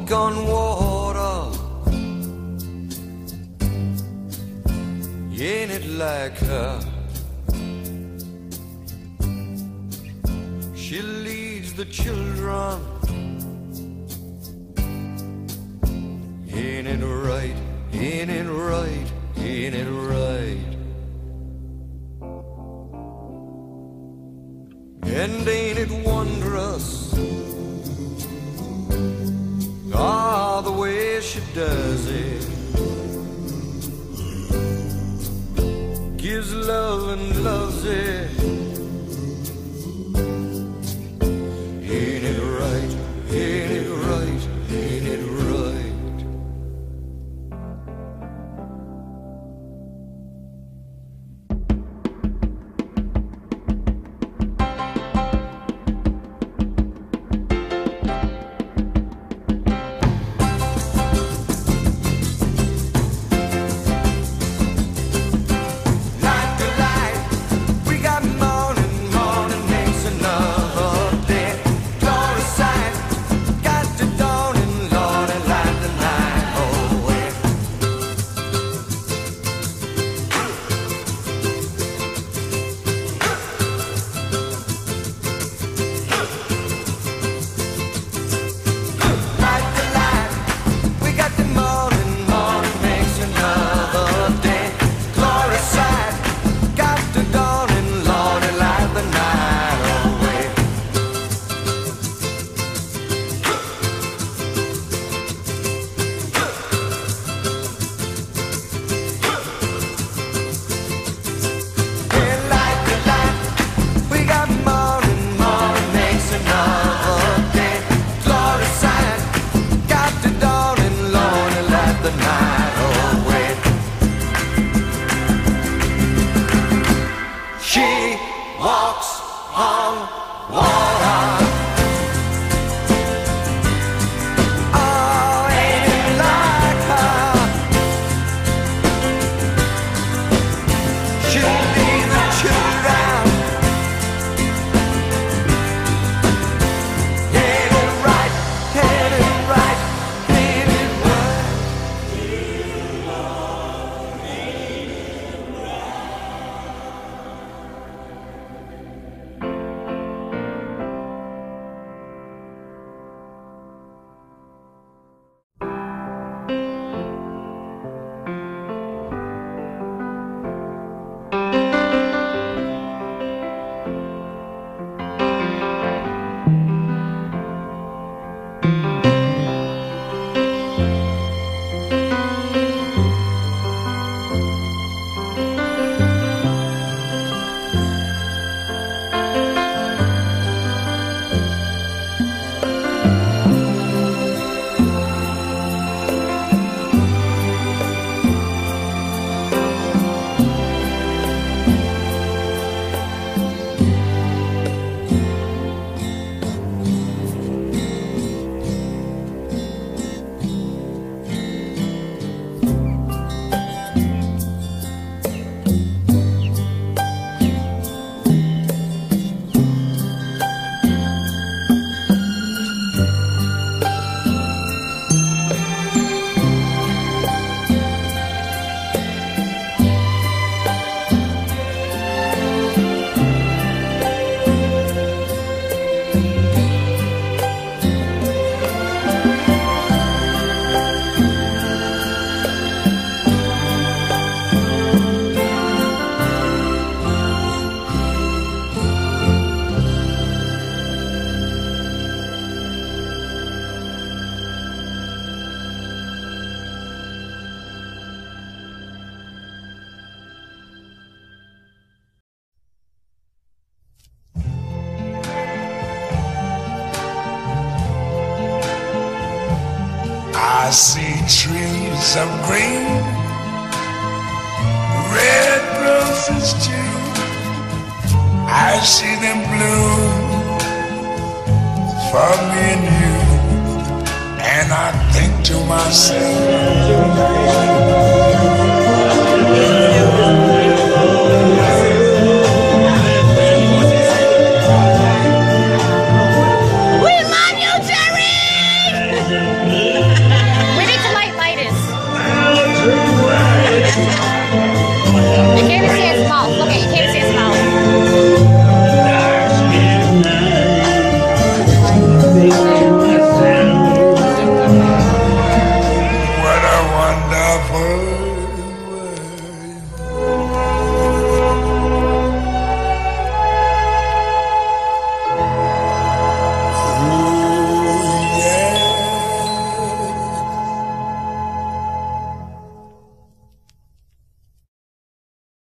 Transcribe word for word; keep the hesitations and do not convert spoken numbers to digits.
walk on water. Ain't it like her? She leads the children. Ain't it right? Ain't it right? Ain't it right? And ain't it wondrous? Ah, the way she does it. Gives love and loves it. Ain't it right? Ain't it right? Ain't it right? I see trees of green, red roses too. I see them bloom for me and you, and I think to myself,